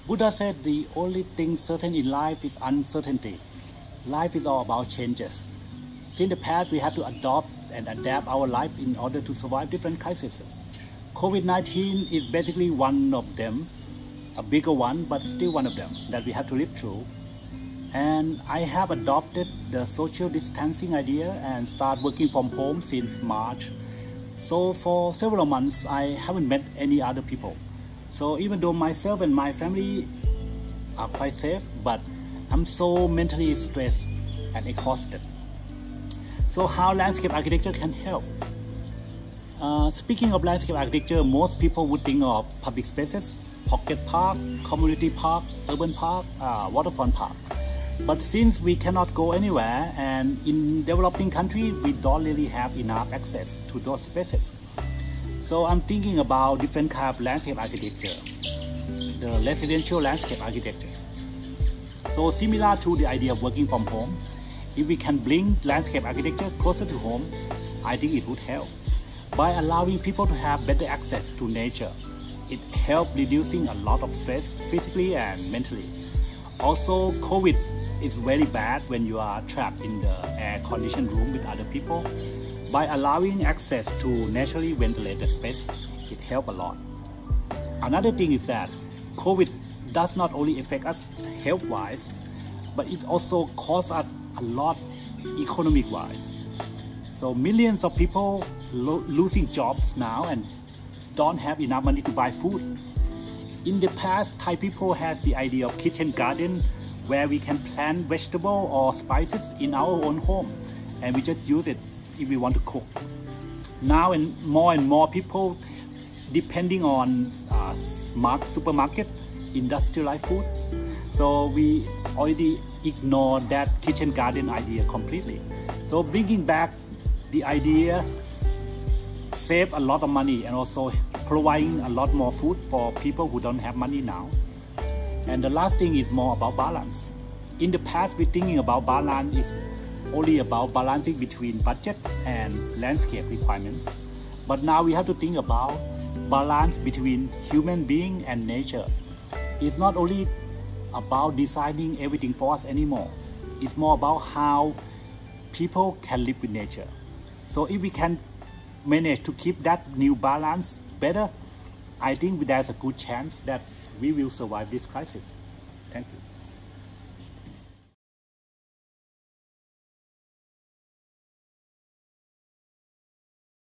Buddha said the only thing certain in life is uncertainty. Life is all about changes. Since the past, we have to adopt and adapt our life in order to survive different crises. COVID-19 is basically one of them, a bigger one, but still one of them that we have to live through. And I have adopted the social distancing idea and start working from home since March. So for several months, I haven't met any other people. So even though myself and my family are quite safe, but I'm so mentally stressed and exhausted. So how landscape architecture can help? Speaking of landscape architecture, most people would think of public spaces, pocket park, community park, urban park, waterfront park. But since we cannot go anywhere, and in developing countries, we don't really have enough access to those spaces. So I'm thinking about different kind of landscape architecture, the residential landscape architecture. So similar to the idea of working from home, if we can bring landscape architecture closer to home, I think it would help. By allowing people to have better access to nature, it helps reducing a lot of stress physically and mentally. Also, COVID is very bad when you are trapped in the air-conditioned room with other people. By allowing access to naturally ventilated space, it helps a lot. Another thing is that COVID does not only affect us health-wise, but it also costs us a lot economic-wise. So millions of people losing jobs now and don't have enough money to buy food. In the past, Thai people has the idea of kitchen garden where we can plant vegetable or spices in our own home and we just use it if we want to cook. Now and more people depending on supermarket, industrialized foods. So we already ignore that kitchen garden idea completely. So bringing back the idea save a lot of money and also providing a lot more food for people who don't have money now. And the last thing is more about balance. In the past, we thinking about balance is only about balancing between budgets and landscape requirements. But now we have to think about balance between human being and nature. It's not only about designing everything for us anymore. It's more about how people can live with nature. So if we can manage to keep that new balance better, I think there's a good chance that we will survive this crisis. Thank you.